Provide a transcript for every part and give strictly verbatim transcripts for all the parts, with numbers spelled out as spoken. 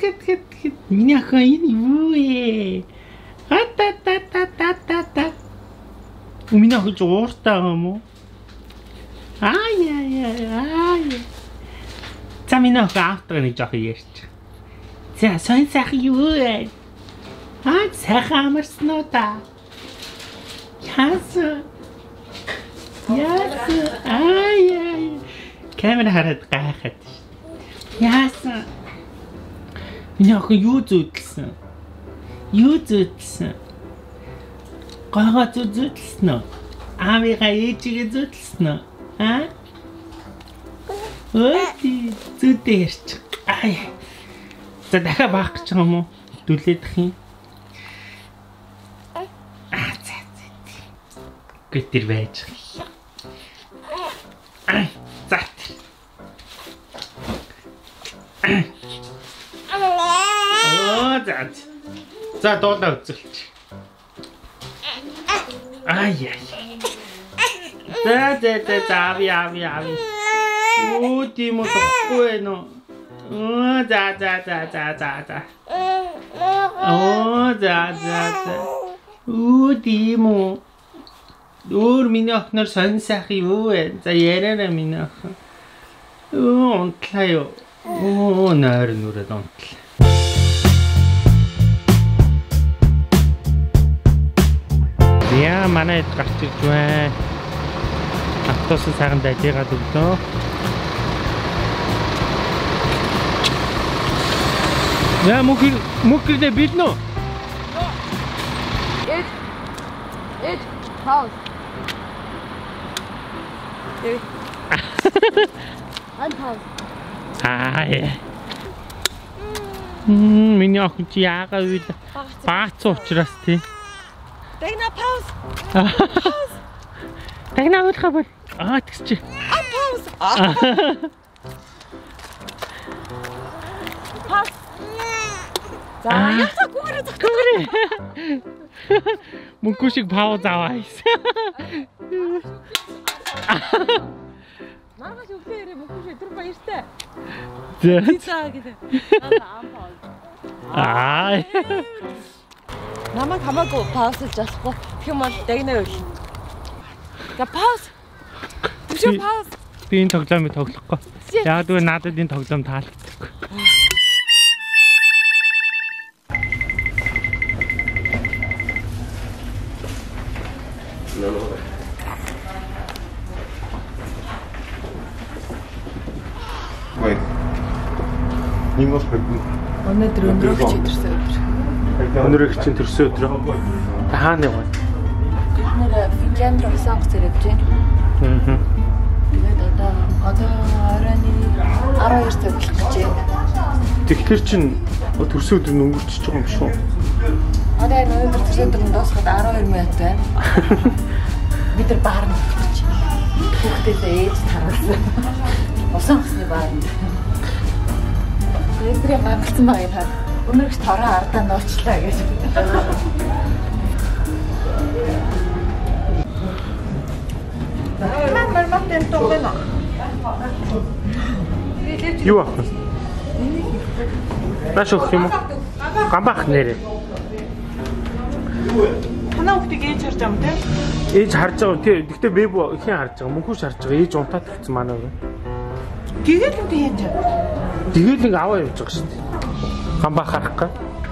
хэд хэд хэд. Миний охин энэ юу вэ? Ата та та та та та. Миний охин ууртай юм уу? Ай яй яй ай. За миний охин автор нэг жоох ярьж. За сайн сайхан юу вэ? Аа сайхан амарсан уу та? Яасан? Яасан? Ай яй. Камера хараад гайхаад шүү. Яасан? Миний охин юу зүйдлсэн? Юу зүйдлсэн? Гойгоо зүйдлсэн үү? Аавыгаа ээжигээ зүйдлсэн үү? Аа? Ой, зүйдээ ярьчих. Ай. За дахиад баах гэж байгаа юм уу? Дүлээдэх юм. Аа, за за. Гэтэр байж. Ай, за. Оо, за. За дуулаа үзүүлчих. Ай яй. За за за за ави ави ави. Оо тийм үү нөө. Оо за за за за за за. Оо за за за. Оо тийм үү. Өөр миний охноор сонь сайхан юу вэ? За яраарай миний охин. Оо унтлаа юу. Оо нойр нүрээд унтлаа. Яа манай гарч ирж байна. Автобус сайхан дайгаад өглөө. Яа мөхөр мөхөрдөө биднэ. Эд эд пауз. Эй. Ан пауз. Аа яа. Мм миний охин чи яагаад үйл баац учраас тий. Дагна пауз. Пауз. Дагна үйл хавар. Аа тэгч. А пауз. Пауз. За яцаа гүрээ гүрээ. Мөнгө шиг пауз аваа хийсэн. Маргааш өглөө ирээ мөнгө шиг түр баяртай. За. Цаа гэдэг. Аа пауз. Аа. Намайг хамаагүй паузлж болохгүй. Тэгм бол дагна үйл. За пауз. Түшөө пауз. Би энэ тоглоомыг тоглохгүй. Яг л надад энэ тоглоом таалагддаг. Wait. Немножко. Өнөөдөр өнөөх чидэрсэн өдөр. Өнөр их чинь төрсөн өдрөө. Та хаана яваа? Бид нэр Финлянд руу сонгоц ирээд байна. Аа. Тэгээд одоо одоо оройны арван хоёр цаг болох гэж байна. Тэгэхээр чинь төрсөн өдөр нь өнгөрчихөж байгаа юм шүү. Одоо энэ өнөөдөр төрсөн өдөр нь дуусгаад арван хоёр минут байна. Бид нар баар нь очиж. Хүүхдээсээ ээж таруулсан. Усан усны баар. Эдрээ мангалтсан байгаа юм. Өнөөгч тороо ардаа нуучлаа гэж. Маммар мартен томбена. Юу ах вэ? Наш өх юм уу? Гамбах нэрээ. Танаа хүүхдийг ээж харж байгаа юм те? Ээж харж байгаа тий. Гэхдээ бэб ихэн харж байгаа. Мөнхөш харж байгаа. Ээж унтаад тавьсан манай өвөө. Тэгээд юм яаж чад? Тэгээд нэг аваа явж байгаа шүү дээ. Гамбах харахгүй.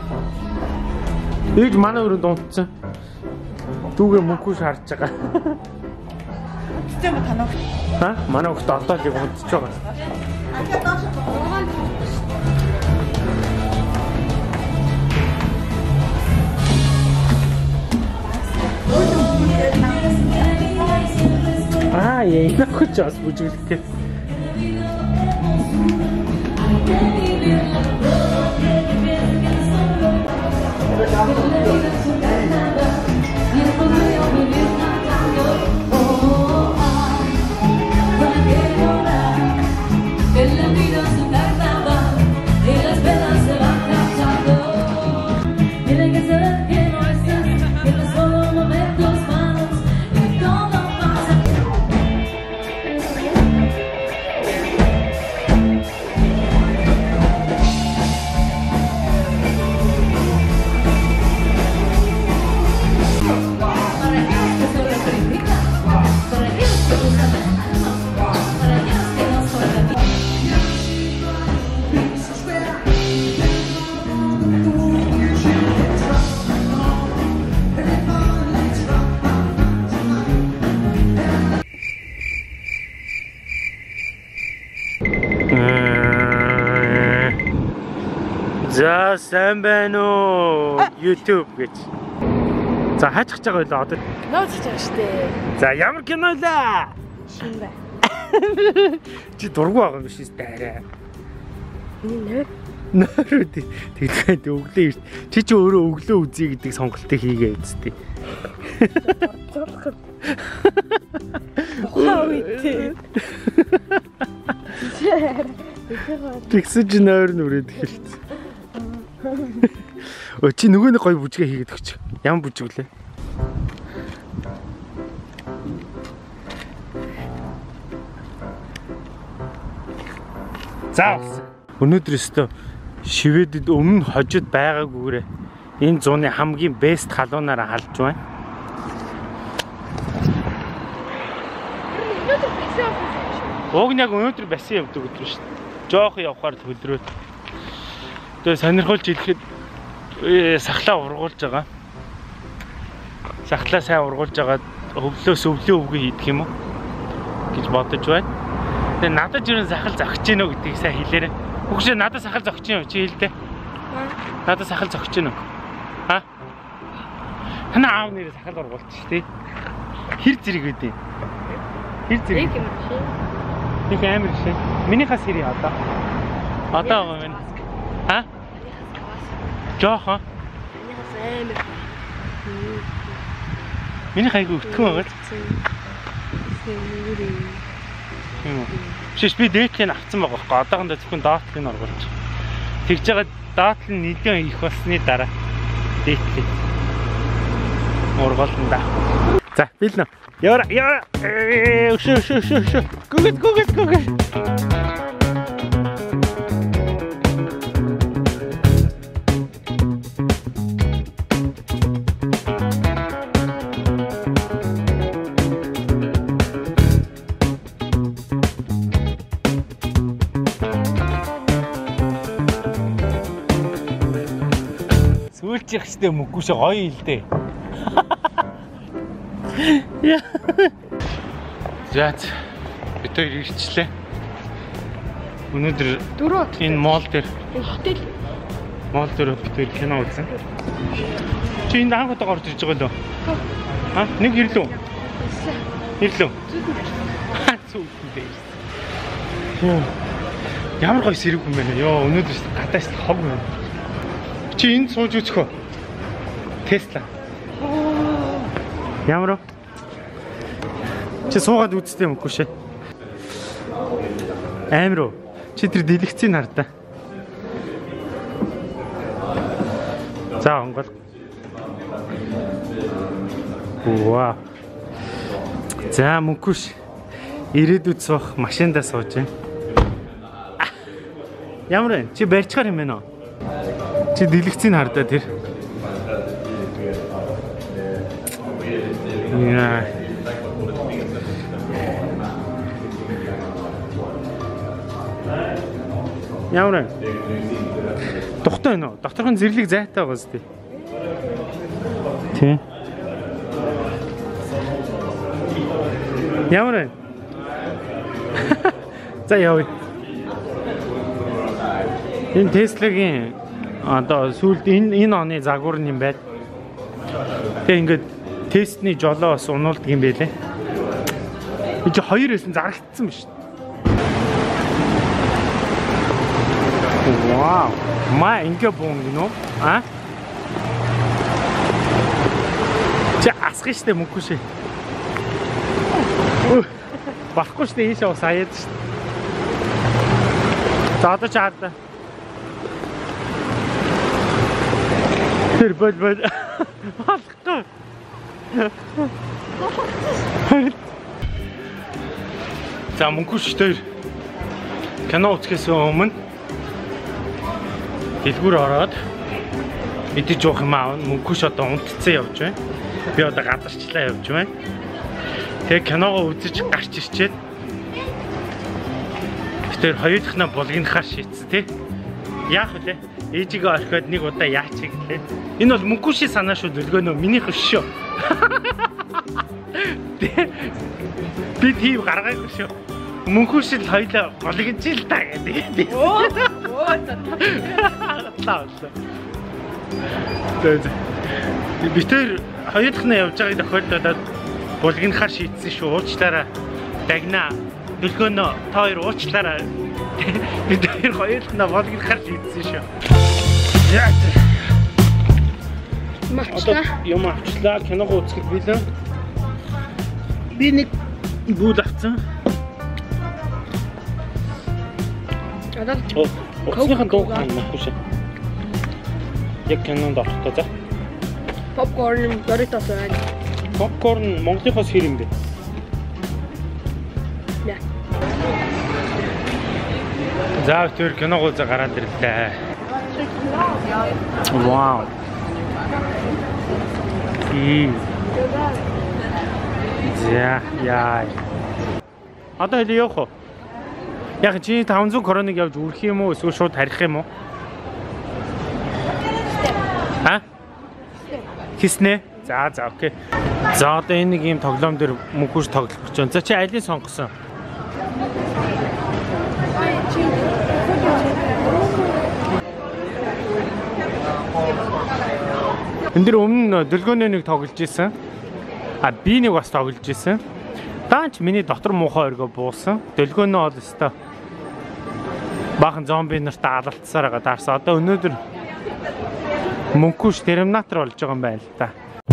Ээж манай өрөөнд унтсан. Дүүгээ мөнхөш харж байгаа. Тэм танаа. Ха? Манай хүүхд одоо л унтж байгаа. Аа, яа, энэ хөч бас бүжгэлтэй. За сайн байна уу? YouTube гэж. За хаачих гэж байгаа юу одоо? Кино үзэж байгаа штэ. За ямар кино лээ? Шин бай. Чи дургу байгаа юм биш үү арай. Нэр Нэр үү тэгээд өглөө ирт. Чи чи өөрөө өглөө үзье гэдэг сонголтыг хийгээ үсттэй. Вау итэ. Тэгсэн чи нойр нүрээд эхэлсэн. Өө чи нөгөө нэг гоё бүжгээ хийгээд өгч. Ямар бүжиг лээ? За өнөөдөр өстө шивэдэд өмнө хожид байгаагүйгээрээ энэ зууны хамгийн бест халуунаараа халж байна. Уг нь яг өнөөдөр бассейн явдаг өдөр шүү дээ. Жоох явахаар төлрөөд. Тэгээ сонирхолж хэлэхэд сахлаа ургуулж байгаа. Сахлаа сайн ургуулж байгаа өвлөөс өвлөө өвгөө хийдэг юм уу гэж бодож байна. Тэгээ надад юу сахал зогч гинөө гэдгийг сайн хэлээрэй. Хүүхшээ надад сахал зогч гинөө чи хэлдэ. Надад сахал зогч гинөө. Ха? Хана аав нэрээ сахал ургуулчих тий. Хэр зэрэг үдээ. Хэр зэрэг. юм шиг. Нэг амир шиг. Минийхаа сэрий одоо. Одоо байгаа минь. Ха? Жохоо. Минийхээс амир. Миний хайгуу өтгөн байгаа л. Юм. Шиш би дээтлийг авцсан байгаа байхгүй. Одоохондоо зөвхөн доотлыг нь оргуулж. Тэгж байгаа доотл нь нэлээд их болсны дараа дээтлийг ургуулна да. За, билнэ. Яра, яра. Шөө шөө шөө шөө. Гүгэт гүгэт гүгэт. Сүүлчих штэ мөггүйш гоё ил дээ. Яа. Заац. Бид хоёр ирчлээ. Өнөөдөр Дөрөв. Энэ моол дээр Хотел. моол дээр бид хоёр кино үзсэн. Чи энэ анх удаа орж ирж байгаа лөө? Ха? Нэг ирлээ. Ирлээ. Ха зүүн дээр. Йоо. Ямар гоё сэрэг юм бэ? Йоо, өнөөдөр гадаас хог байна. Чи энд сууж үзэх үү? Тесла. Ямар вэ? Чи суугаад үзтээ юм үгүй шээ. Амир уу? Чи тэр дэлгэцийг хардаа. За онгол. Вау. За мөнхөш. Ирээдүйд суух машиндаа сууж байна. Ямар вэ? Чи барьчихаар юм байна уу? Чи дэлгэцийг хардаа тэр. Яа. Ямар вэ? Тухтай байна уу? Докторхон зэрлэг зайтай байгаа зү. Тий. Ямар вэ? За явъя. Энэ Tesla-гийн одоо сүүлд энэ энэ оны загвар юм байд. Тэг ингээд тестний жолоо бас унуулдаг юм байлээ. Би чи хоёр хэсэн зарагдсан биш. Вау. Маа ингээ бон гинөө. А? Чи асах штэ мөнгө шээ. Багхгүй штэ ийшээ ус аяад штэ. За одоо чаад. Тэр бод бод. Багхгүй. За мөнгө штэ. Кино үзэхээс өмнө дэлгүүр ороод мэдээж жоох юм аа мөнгөш одоо унтцсан явж байна. Би одоо гадарчлаа явж байна. Тэгээ киногоо үзэж гарч ирчээд тэр хоёр дахнаа булгийнхаа шийдсэн тий. Яах вэ? Ээжигээ орхиод нэг удаа яач гэлээ. Энэ бол мөнгөшийн санаа шүү дэлгөөнөө минийх шүү. Би тийм гаргаагүй шүү. Мөнхөш л хоёлаа болгож ил та гэдэг. Оо. боллоо. Тэгээд би тэр хоёр дахь нь явж байгааг тохиолдолд булгинахаар шийдсэн шүү. Уучлаарай. Дагна. Дөлгөөнөө та хоёр уучлаарай. Би тэр хоёр дахь нь булгинахаар шийдсэн шүү. Яа. Мачта. Юм авчлаа. Киног үзэх билээ. Би нэг бүүл авсан. Одоо Оцныхан дуу хаан махгүй шээ. Яг кинонд орохтой за. Попкорн, Doritos байна. Попкорн Монголынхоос хэр юм бэ? Яа. За тэр киног үзээ гараад ирлээ. Вау. И. За яа. Одоо хэл явах уу? Яг чи таван зуун короныг явж үрэх юм уу? Эсвэл шууд тарих юм уу? Ха? Хийснэ? За за окей. За одоо энэ нэг юм тоглоом дээр мөнхөж тоглох гэж байна. За чи алийг сонгосон? Энд дэр өмнө дөлгөөний нэг тоглож исэн. А би нэг бас тоглож исэн. Даанч миний дотор муухай өргөө буусан. Дөлгөөнөө бол өстой. Баахан зомби нарт алалцсаар байгаа даарсан. Одоо өнөөдөр мөнхөш терминатор болж байгаа юм байна л да.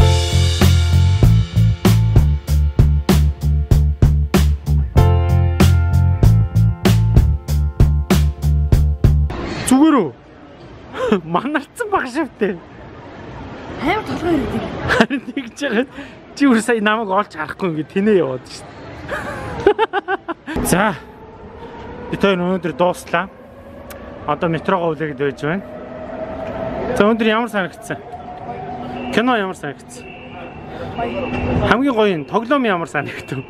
Зүгээр үү? Манарцсан баг шивтэй. Амар толгой ирдэг. Харин тэгж байгаа. Чи үр сая намайг олж харахгүй ингэ тэнэ яваад шүү дээ. За. Бид хоёр өнөөдөр дууслаа. Одоо метрогоо үлээгээд байж байна. За өнөөдөр ямар санагдсан? Кино ямар санагдсан? Хамгийн гоё нь тоглоом ямар санагдав?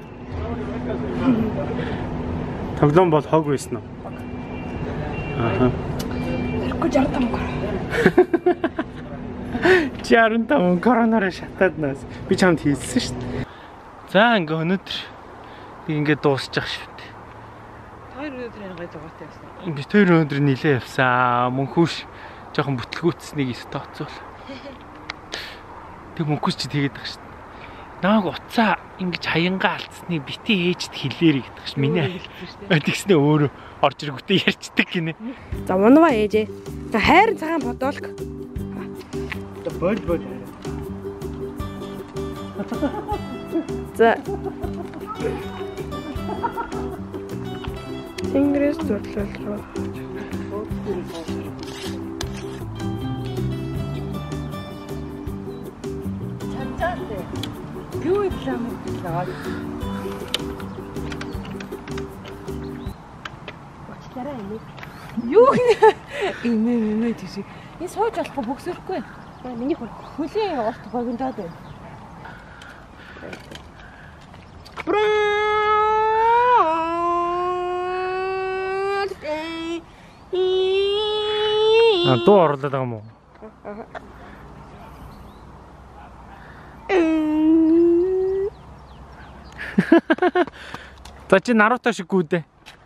Тоглоом бол хог байсан уу? Аа. шестьдесят пять шестьдесят пять коронавирус шатаад нас. Би чамд хийсэн шүү дээ. За ингээ өнөөдөр ингээ дуусчих шүү дээ. Хоёр өнөөдөр энэ гоё зугаатай явсан. Би тэр өнөөдөр нилээ явсан. Мөнхөш жоохон бүтлгүүцснийг өс тооцвол. Тэг мөнхөш чи тэгээд байгаа шүү дээ. Нааг уцаа ингэж хаянгаа алдсныг бити ээжд хэлээрэй гэдэг ш. Миний тэгснээ өөрөө орж ирэнгүүтээ ярьцдаг гинэ. За манава ээжээ. За хайр цагаан бодолк. Бол бол. За. Ингрес төрлөлрөө. Чанчаатай. Юу идлээ мэдлээ. Бочлаараа энэ. Юу гинэ? Энэ энэ тийш. Энэ сууж болохгүй бөксөхгүй. Миний хөлийн урт богиндаад байна. А дуу орлоод байгаа юм уу? За чи Наруто шиг гүдэ.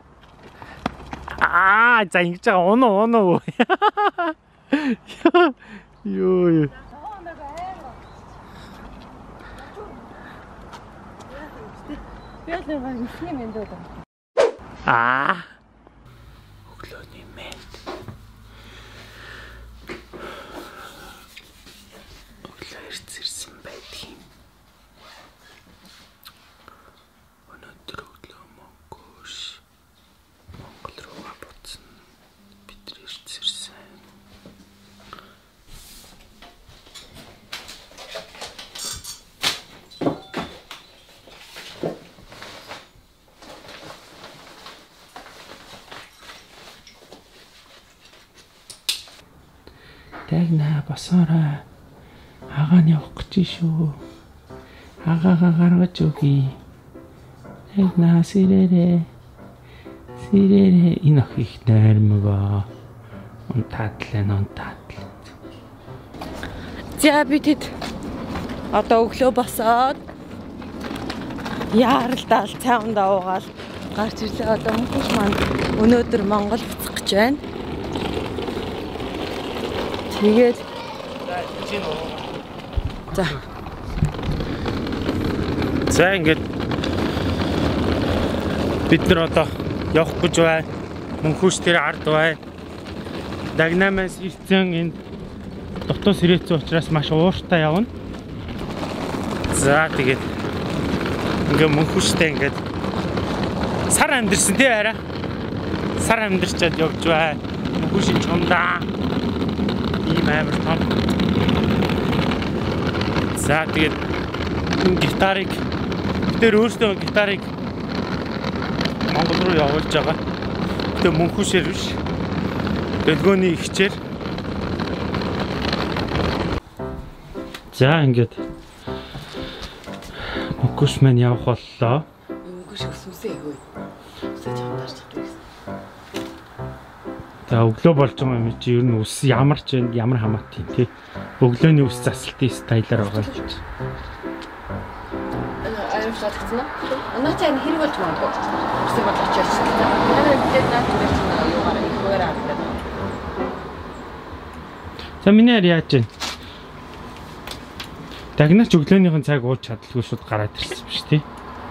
Аа за ингэж байгаа унаа унаа. Ёо ёо. Яагаад нэг юм эндээ даа. Аа. Өглөөний мэд. Өглөө ирсэн байдгийн. Өнөөдөр өглөө Монгол Монгол руу буцсан. Бид ирсэн. Дагна босоорой. Агаан явах гэж шүү. Агаагаа гаргаж өгье. Дагна сэрээрээ. Сэрээрээ энэ ах их наймгаа. Унтаадлаа унтаадлаа. За би тэд одоо өглөө босоод яаралдаал цаавндаа уугаал гарч ирлээ. Одоо мөнхөш маань өнөөдөр Монгол буцах гэж байна. Тэгээд за. За ингээд бид нар одоо явах гэж байна. Мөнхөс тэр ард байна. Дагнамаас ирсэн энэ дотоос ирээцэн учраас маш ууртай явна. За тэгээд ингээ мөнхөстэй ингээд сар амьдэрсэн тий хараа. Сар амьдэрчээд явж байна. Мөнхөсийн чумдаа. Ийм амар том. За тэгээд энэ гитарыг тэр өөртөө гитарыг Монгол руу явуулж байгаа. Тэгээ мөнхөсээр биш. Дэлгөөний ихчээр. За ингээд мөнхөс маань явах боллоо. Мөнгөш өсвөсөө хөөе. Өсөж хамдаарч чаддаг. За өглөө болж байгаа юм чи ер нь ус ямар ч ямар хамаатай юм тий. Өглөөний ус засалтын стайлаар байгаа л гэж. Аим шатгцсан аа. Анаа цаана хэрэг болж магадгүй. Өсөж бодлооч ярьсан. Манай бид наад дээр чинь юугаар их хөөөр авдаг. За минийэр яаж вэ? Дагнаач өглөөнийхэн цаг ууж чадлагүй шууд гараад ирсэн биш тий.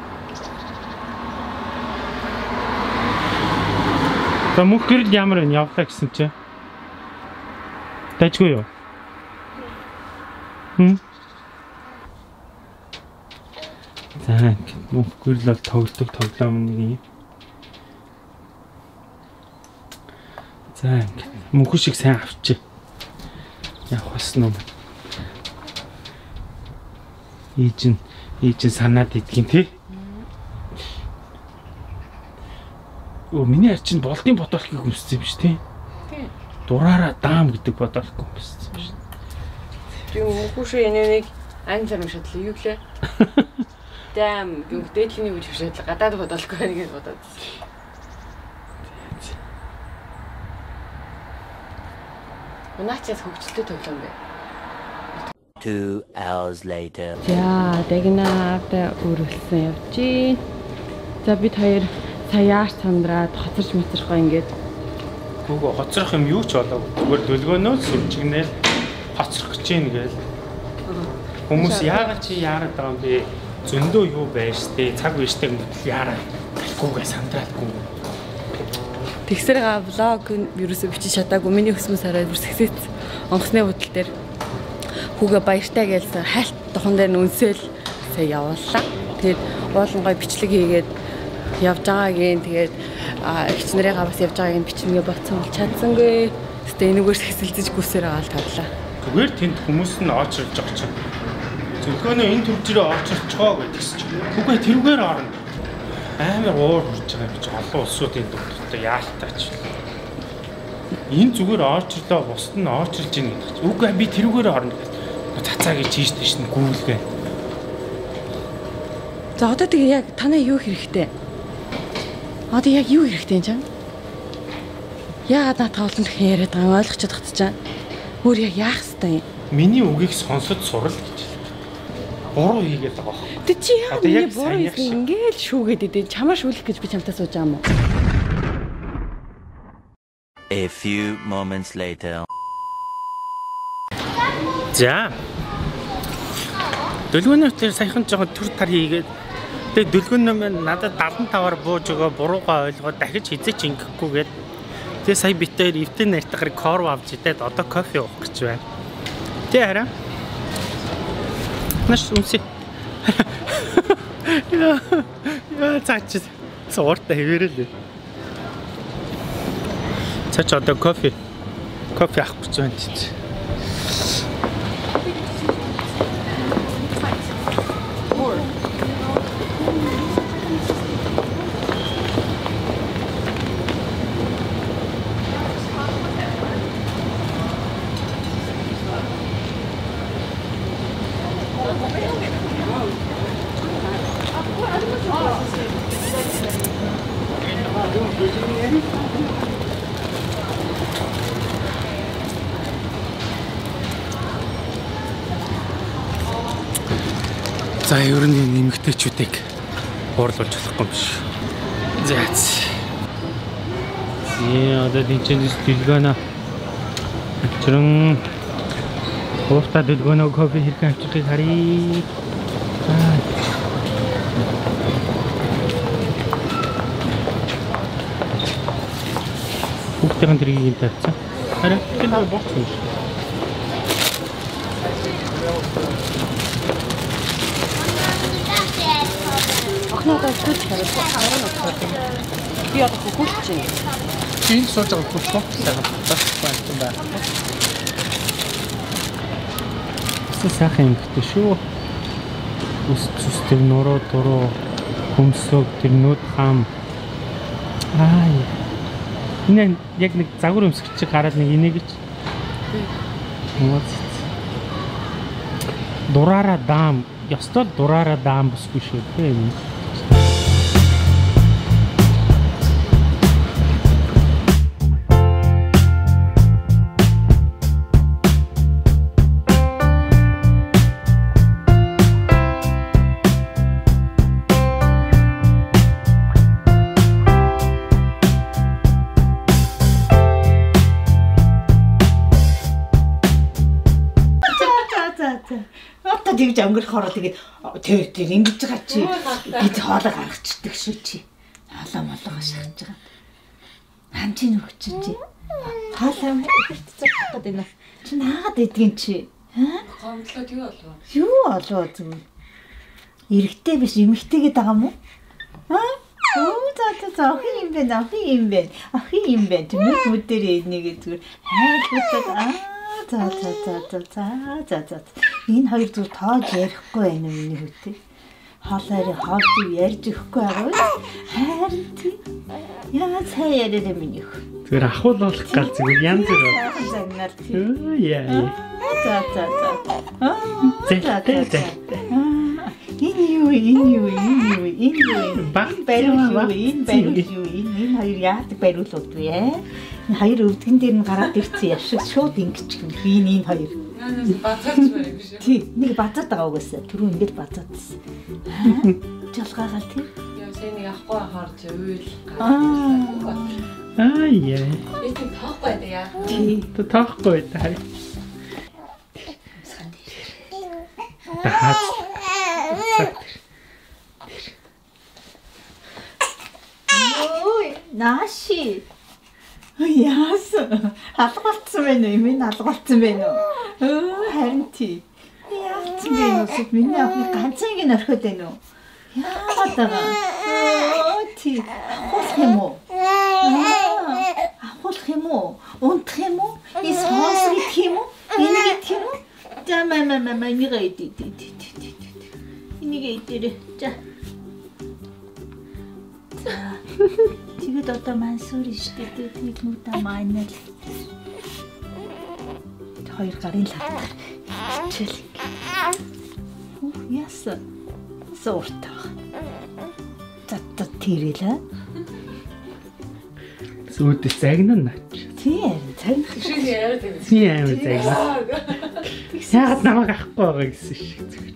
За мөнх гэрэл ямар вэ? Явлаа гэсэн чи. Дайчгүй юу? Хм. За мөнх гэрэл бол тоглодог тоглоом нэг юм. За мөнх шиг сайн авчи. Явах басна уу? Ийжин ийжин санаад идэгин тий. Оо миний арчин болдын бодолхийг хүссэн биш тий. Тий. Дураараа даам гэдэг бодолхийг хүссэн биш. Юу мөнхөшөө энэнийг ань замыг шатлаа юу гэлээ? Даам юу дээдлийн үеч шатлаа гадаад бодолхгүй байна гэж бодоод. Унаачаас хөгжөлтэй тоглоом бай. Two hours later. За, дагнаад өрөлсөн явж гин. За бид хоёр саяаш сандраад хоцорч моцорхоо ингээд. Гүг хоцрох юм юу ч болоогүй. Зүгээр дөлгөөнөө сүрчгнээл хоцрох гэж юм гээл. Хүмүүс яагаад чи яарад байгаа юм бэ? Зөндөө юу байж тээ цаг үештэй мэтэл яараа. Гүгээ сандраалгүй. Тэгсэр га влог вирусыг бичиж чадаагүй. Миний хөсмөс хараад бүрсгсэц онгоцны худал дээр хүүгээ баяртай гэлсэн хальт тохон дээр нүнсэл сая явууллаа. Тэгээд уулангой бичлэг хийгээд явж байгаагийн тэгээд ихч нарыгаа бас явж байгааг нь бичнэгээ боцсон бол чадсангүй. Гэтэ энэгээр хэсэлцэж гүсээр байгаа л таглаа. Зүгээр тэнд хүмүүс нь оочрж байгаа чинь. Зөвхөн энэ төвчрөө оочрчгоо гэдгийгс чинь. Үгүй тэрүүгээр орно. Амар уур хурж байгаа юм чи олон улсуудын төвдөлтөд яалтаач. Энэ зүгээр оочрлоо бусд нь оочрлж ийн гэдэг чинь. Үгүй би тэрүүгээр орно гэдэг. Цацаа гэж ийштэй шин гүйлгээ. За одоо тэгээ яг танаа юу хэрэгтэй? Одоо яг юу хэрэгтэй юм чам? Яагаад наатаа олон дахин яриад байгаа ойлгож чадах чам? Өөр яг яах ёстой юм? Миний үгийг сонсож сурал гэж. Буруу хийгээд байгаа. Тэ чи яа миний буруу хийх ингээл шүүгээд идэ. Чамаа шүүлэх гэж би чамтаа сууж байгаа юм уу? A few moments later. За. Дөлгөөнөөр тэр саяхан жоо төр тар хийгээд тэгээ дөлгөөнөө маань надад дадан таваар бууж өгөө буруугаа ойлгоод дахиж хизээч ингэхгүйгээд тэгээ сая битээр эвтэн нартахыг корв авч идээд одоо кофе уух гэж байна. Тэ хараа. Наш үнсэ. Яа. Яа цаач. Сууртаа хэвээрээ л. Цаач одоо кофе. Кофе авах гэж байна тийм. За ер нь нэмэгтэйчүүдийг уурлуулж болохгүй юм биш. Заац. Яа, одоо тэнцэнэс дэлгэнэ. Чирэн Уустаад өгнө кофе хэрэг авчихыг харъя. Аа. Хүүхдийн дэргийг тавьсан. Хараа тэр боцсон шүү. Охноо төч хараад хараа нөхөд. Би одоо хөхөлч чинь. Энд сууж байгаа хөхөлч үү? Сайхан байна байна. Сайхан юм гэдэг шүү. Ус цус тэр нороо дуруу хөмсөг тэр нүд хам. Аа. Энэ яг нэг загвар өмсгч чиг хараад нэг инеэгч. Дураараа даам. Ёстой дураараа даам босгүй шүү дээ. Одоо тэгж өнгөрөх ороо тэгээд тэр тэр ингэж байгаа чи бид хоолоо гаргацдаг шүү чи. Хоолоо молгоо шахаж байгаа. Хамчин өгч чи. Хоолоо хэрэгцэх гээд байна. Чи наагаад идэгэн чи. Аа? Гомдлоо тэгээ болов. Юу болов зүг. Эрэгтэй биш эмэгтэйгээд байгаа юм уу? Аа? Оо за за за охин юм бэ, охин юм бэ. Охин юм бэ. Түнх мүдээр энийг зүгээр хайлтдаг. Аа за за за за за за. Энэ хоёр зүг тоож ярихгүй байна уу миний хөтэ. Хоолойроо хоолж ярьж өгөхгүй байгаа. Харин тий. Яа цаа яриад миний хөө. Тэр ахуул болох гал зүгээр янз бүр байна. Загнал тий. Оо яа. За за за. Аа. Зэ зэ. Энэ юу энэ юу энэ юу энэ юу баг бариу энэ бариу юу энэ хоёр яадаг бариулууд вэ? Энэ хоёр өвдгөн дээр нь гараад ирсэн явшиг шууд ингэж би энэ хоёр. Бацаач барь биш. Тий, нэг бацаад байгаа угаасаа. Түрүү ингэж бацаадсэн. Жолгаагаал тий. Яа сая нэг ахгүй харж уйл. Аа. Аа яа. Энд тоохгүй да яа. Тий, тоохгүй да. Тахац. Ой, нааши. Яасан. Алгуулсан байна уу? Минь алгуулсан байна уу? Оо, харин тий. Яасан бэ нөөс миний охины ганцыг нь орхиод байна уу? Яагаад байгаа? Оо, тий. Ахуулах юм уу? Ахуулах юм уу? Унтах юм уу? Ис хоос идэх юм уу? Энийг идэх юм уу? За мама мама энийг идэ идэ идэ. Энийг идэ. За. За. Тэгээд одоо мансуур штэ тэгээд нүдэ маанал. Хоёр гарын лавтар. Чил. Оо яса. Сортаа. Татта тэрэлээ. Сүйд загнана наач. Тийм, цаг Шиг яриад байна. Тийм амар загнаа. Яагаад намайг авахгүй байгаа гэсэн шиг.